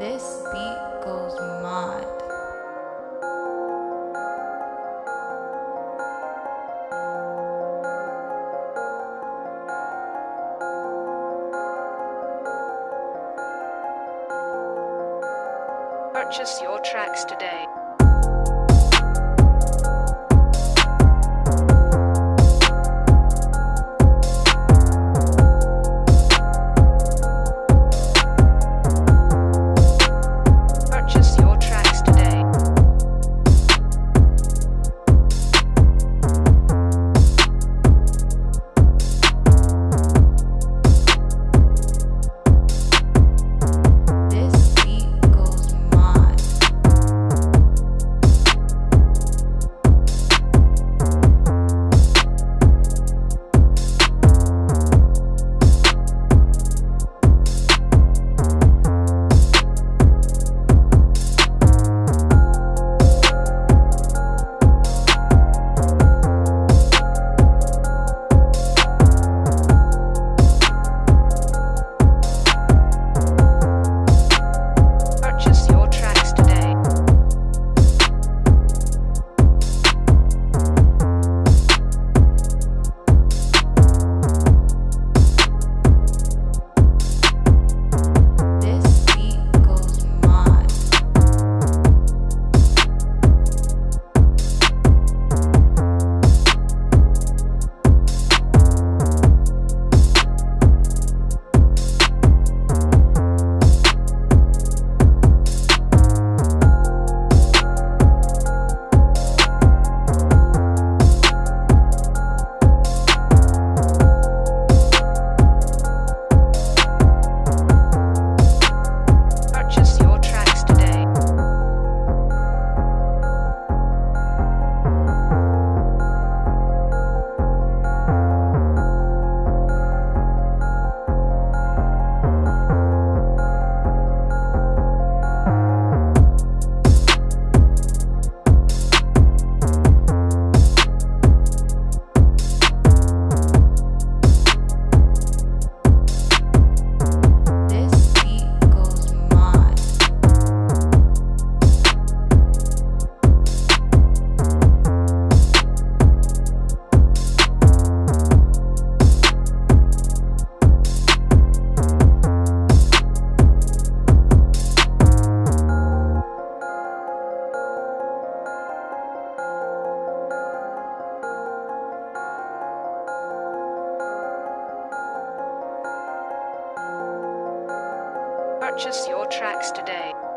This beat goes mod. Purchase your tracks today. Purchase your tracks today. This beat goes mod. Purchase your tracks today. This beat goes mod. Purchase your tracks today. This beat goes mod. Purchase your tracks today.